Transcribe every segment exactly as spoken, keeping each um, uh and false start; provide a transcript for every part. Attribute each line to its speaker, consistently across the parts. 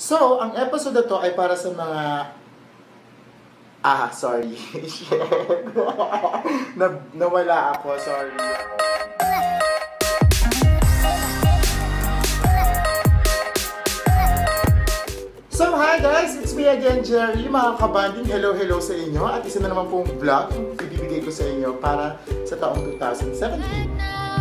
Speaker 1: So, ang episode na to ay para sa mga... Ah, sorry. na nawala ako, sorry. So, hi guys! It's me again, Geri. Mga kabanding, hello, hello sa inyo. At isa na naman pong vlog yung ibibigay ko sa inyo para sa taong two thousand seventeen.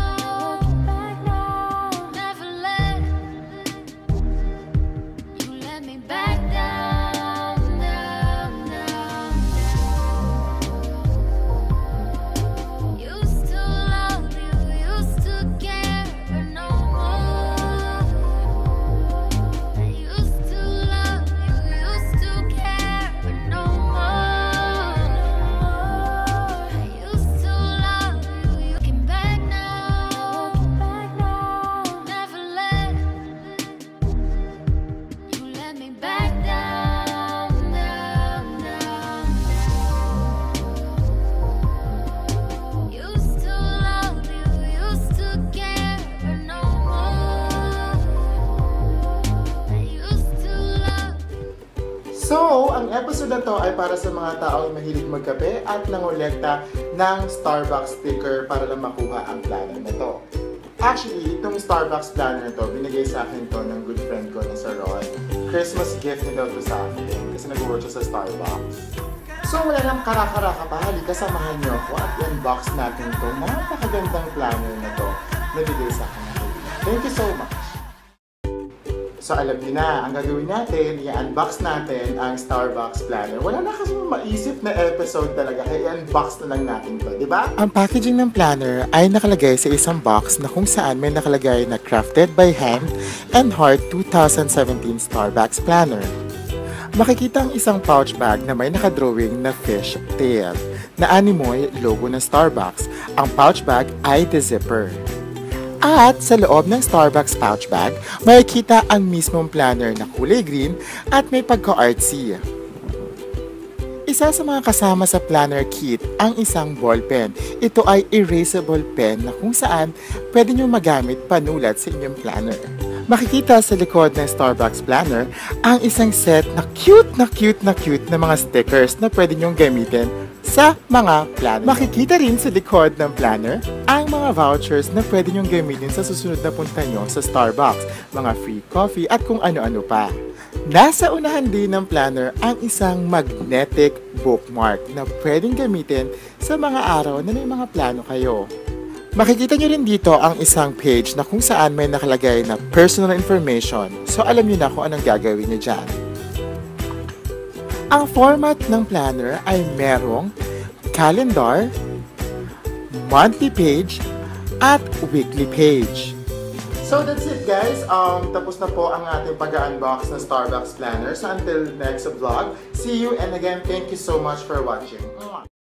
Speaker 1: So, ang episode na to ay para sa mga taong mahilig magkape at nangolekta ng Starbucks sticker para lang makuha ang planner na to. Actually, itong Starbucks planner na to, binigay sa akin to ng good friend ko na si Ron. Christmas gift niya daw to sa akin kasi nag-work siya sa Starbucks. So, wala lang kara-karaka pa, halika samahan niyo ako at i-unbox natin to. Napakagandang planner na to na bigay sa akin. Thank you so much! So alam niyo na, ang gagawin natin, i-unbox natin ang Starbucks planner. Wala na kasi maisip na episode talaga, kaya i-unbox na lang natin to, di ba? Ang packaging ng planner ay nakalagay sa isang box na kung saan may nakalagay na crafted by hand and heart two thousand seventeen Starbucks planner. Makikita ang isang pouch bag na may nakadrawing na fish tail na animoy logo ng Starbucks. Ang pouch bag ay the zipper. At sa loob ng Starbucks pouch bag, makikita ang mismong planner na kulay green at may pagka-artsy. Isa sa mga kasama sa planner kit ang isang ball pen. Ito ay erasable pen na kung saan pwede nyo magamit panulat sa inyong planner. Makikita sa likod ng Starbucks planner ang isang set na cute na cute na cute na mga stickers na pwede nyong gamitin sa mga planner. Makikita rin sa likod ng planner ang mga vouchers na pwede nyong gamitin sa susunod na punta nyo sa Starbucks, mga free coffee at kung ano-ano pa. Nasa unahan din ng planner ang isang magnetic bookmark na pwedeng gamitin sa mga araw na may mga plano kayo. Makikita nyo rin dito ang isang page na kung saan may nakalagay na personal information. So alam nyo na kung anong gagawin nyo dyan. Ang format ng planner ay merong calendar, monthly page, at weekly page. So that's it guys. Um, tapos na po ang ating pag-unbox ng Starbucks planner. So until next vlog, see you and again, thank you so much for watching.